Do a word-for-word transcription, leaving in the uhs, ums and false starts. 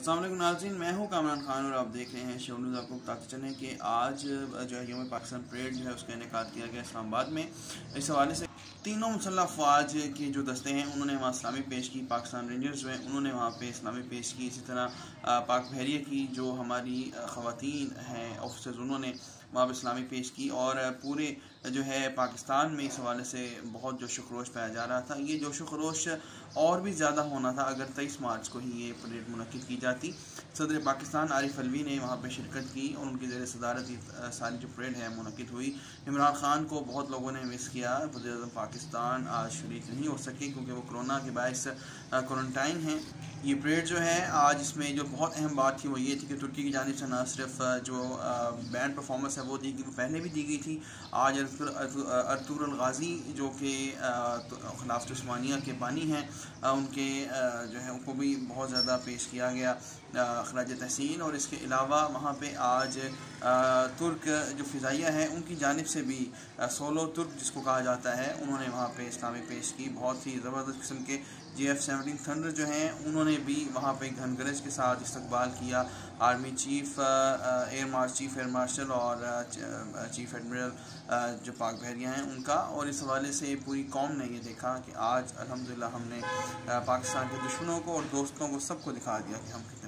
अस्सलाम वालेकुम नाज़रीन, मैं हूँ कामरान खान और आप देख रहे हैं शो न्यूज़। आपको बताते चलें कि आज जो है यौम पाकिस्तान परेड जो है उसका इनेकाद किया गया इस्लामाबाद में। इस हवाले से तीनों मुसल्लह अफवाज के जो दस्ते हैं उन्होंने वहाँ इस्लामी पेश की। पाकिस्तान रेंजर्स जो हैं उन्होंने वहाँ पे इस्लामी पेश की। इसी तरह पाक बहरिया की जो हमारी ख़वातीन हैं ऑफिसर्स, उन्होंने वहाँ पर इस्लामी पेश की। और पूरे जो है पाकिस्तान में इस हवाले से बहुत जोश व खरोश पाया जा रहा था। ये जोश व खरोश और भी ज़्यादा होना था अगर तेईस मार्च को ही ये परेड मुनक्किद की जाती। सदर पाकिस्तान आरिफ अलवी ने वहाँ पर शिरकत की और उनकी ज़ेर सदारत सारी जो परेड है मुनक्किद हुई। इमरान खान को बहुत लोगों ने मिस किया। वज़ीर-ए-आज़म पाकिस्तान आज शरीक नहीं हो सके क्योंकि वो कोरोना के बायस क्वारंटाइन हैं। ये परेड जो है आज, इसमें जो बहुत अहम बात थी वो ये थी कि तुर्की की जानिब से न सिर्फ जो बैंड परफॉर्मेंस है वो दी गई, वो पहले भी दी गई थी। आज अर्तुगरुल गाजी जो कि खिलाफत उस्मानिया के बानी हैं, उनके जो है उनको भी बहुत ज़्यादा पेश किया गया खराज तहसीन। और इसके अलावा वहाँ पे आज तुर्क जो फ़िज़ाइया हैं उनकी जानिब से भी सोलो तुर्क जिसको कहा जाता है, उन्होंने वहाँ पे इस्लामी पेश की। बहुत ही ज़बरदस्त किस्म के जे एफ सेवनटीन थंडर जो हैं उन्होंने भी वहाँ पे घन गरज के साथ इस्तकबाल किया। Army chief, air marsh chief air marshal और चीफ एडमिरल जो पाक बहरिया हैं उनका। और इस हवाले से पूरी कौम ने ये देखा कि आज अल्हम्दुलिल्लाह हमने पाकिस्तान के दुश्मनों को और दोस्तों को सबको दिखा दिया कि हम